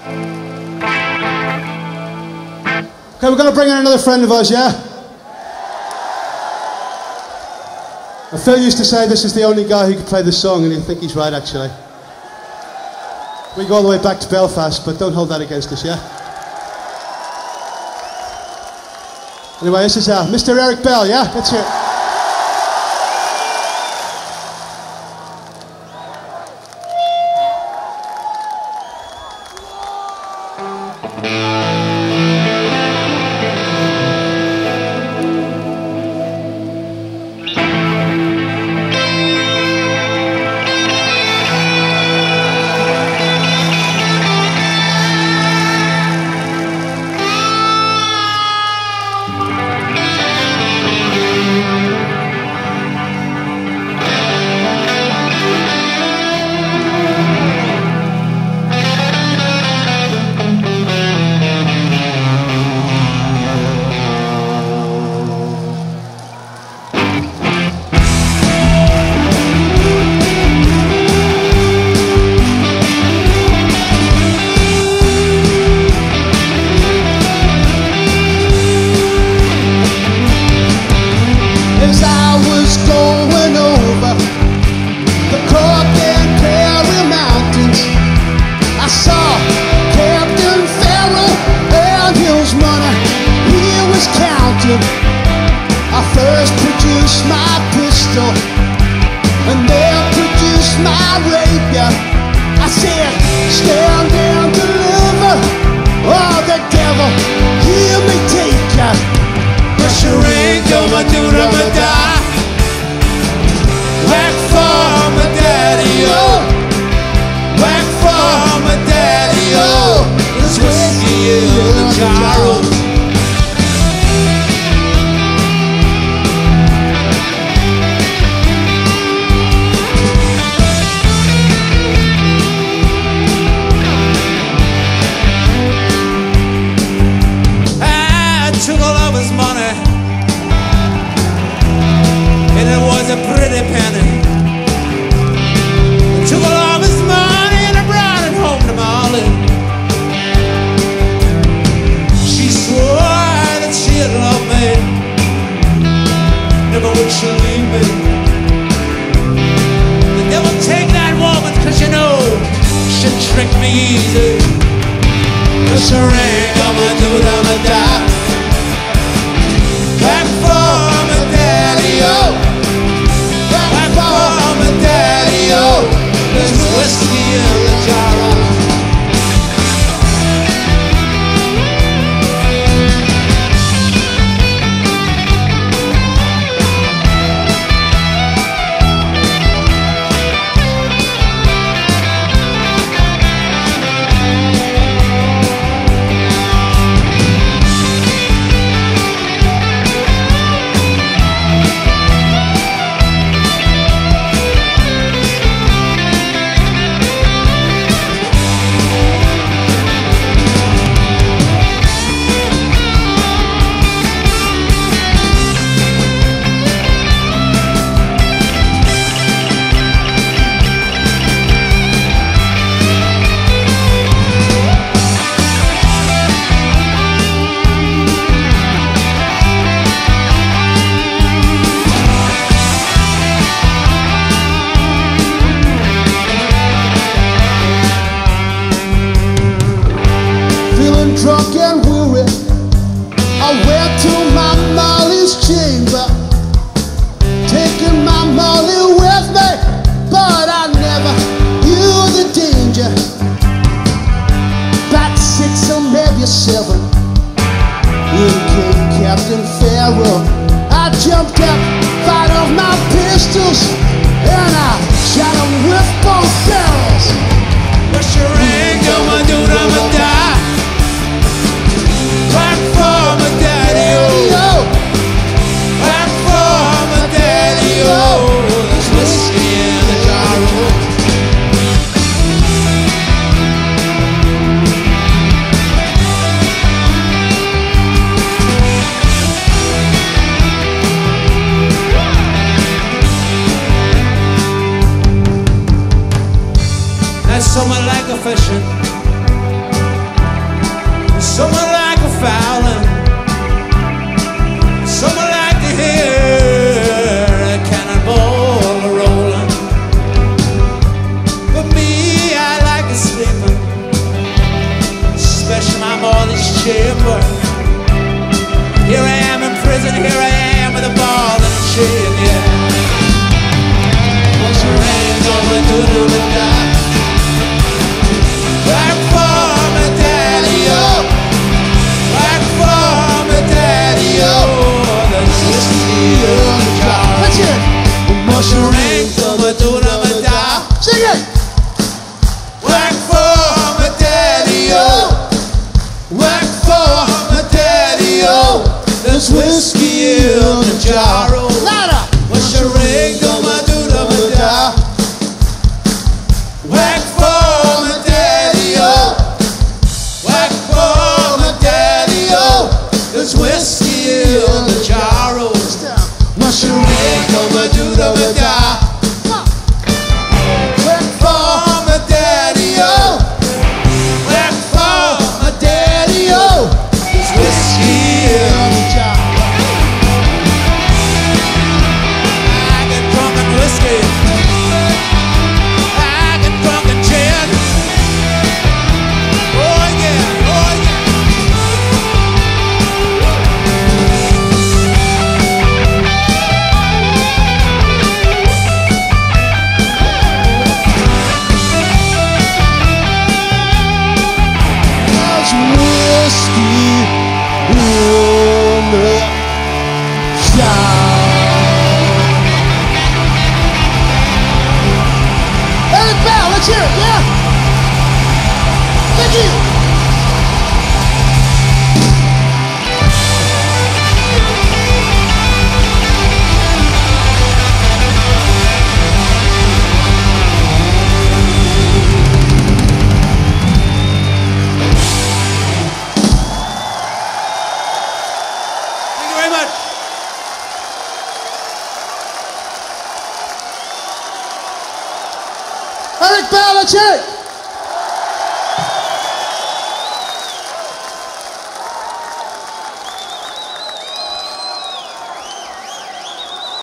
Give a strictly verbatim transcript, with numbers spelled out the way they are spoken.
Okay, we're going to bring in another friend of ours, yeah? And Phil used to say this is the only guy who could play this song, and I think he's right, actually. We go all the way back to Belfast, but don't hold that against us, yeah? Anyway, this is uh, Mister Eric Bell, yeah? Let's hear it. Drunk and weary, I went to my Molly's chamber, taking my Molly with me, but I never knew the danger. Back six or maybe seven, in came Captain Pharaoh. I jumped up, fired off my pistols, and I shot him with both barrels. What's your ring? I'ma do it, I'ma die. Back for my daddy-o, back for my daddy-o. There's whiskey in the jar. That's someone like a fishing. Someone like a Fowler, someone like to hear a cannonball rolling. For me, I like a sleeping, especially my mother's chamber. Here I am in prison, here I am with a ball and a chain, yeah. What's your name gonna do to me, die? Back for me, daddy-o. Back for me, daddy-o. There's whiskey in the jar. Let's hear it. What's your name gonna do to me, die? Sing it. Back for me, daddy-o. Back for me, daddy-o. There's whiskey in the jar. Louder. What's your ring gonna do to me, die? Whack for me, daddy-o. Whack for me, daddy-o. There's whiskey in the jar. What's your ring gonna do to me, die? Whack for me, daddy-o. Whack for me, daddy-o. There's whiskey in the jar. I get drunk on whiskey. I get drunk on gin. Oh yeah, oh yeah. There's whiskey in the jar. Eric Bell, let's hear it, yeah? Thank you. Thank you very much. Eric Bell, let's hear it.